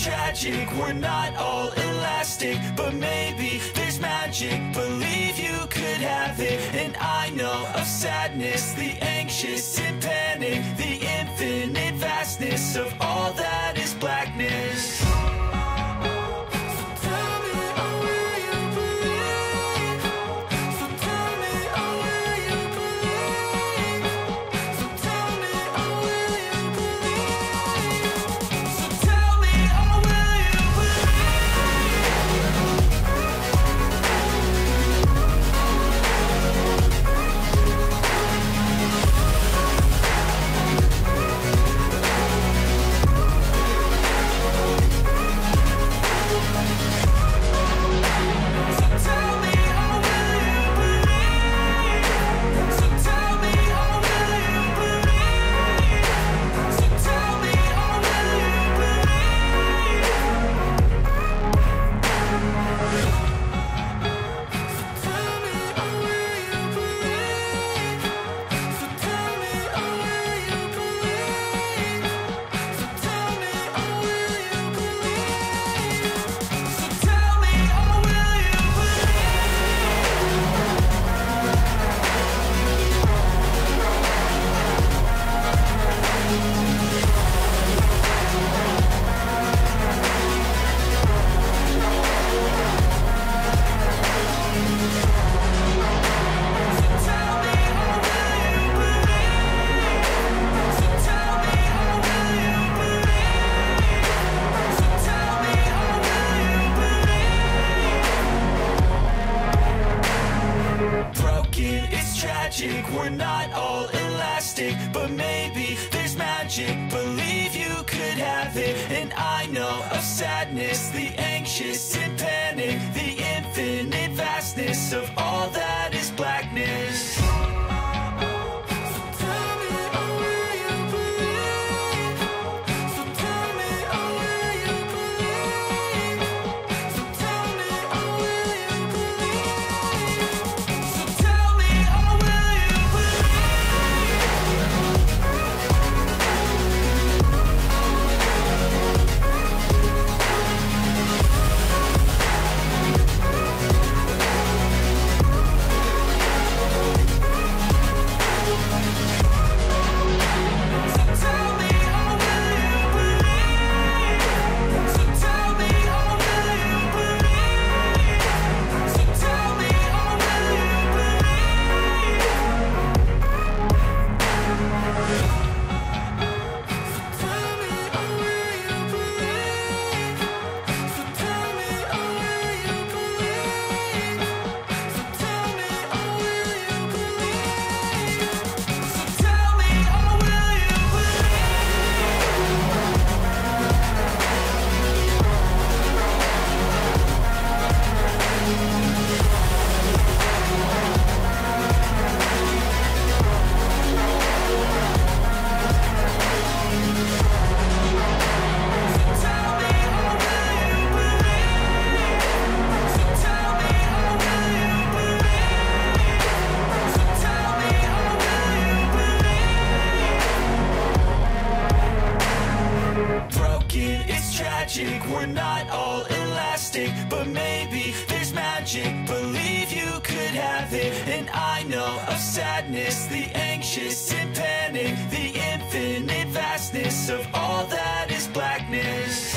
tragic, we're not all elastic, but maybe there's magic. Believe you could have it. And I know of sadness, the anxious and panic, the infinite vastness of all that is blackness. We're not all elastic, but maybe there's magic. Believe you could have it. And I know of sadness, the anxious and panic, the infinite vastness of all that is blackness. We're not all elastic, but maybe there's magic. Believe you could have it. And I know of sadness, the anxious and panic, the infinite vastness of all that is blackness.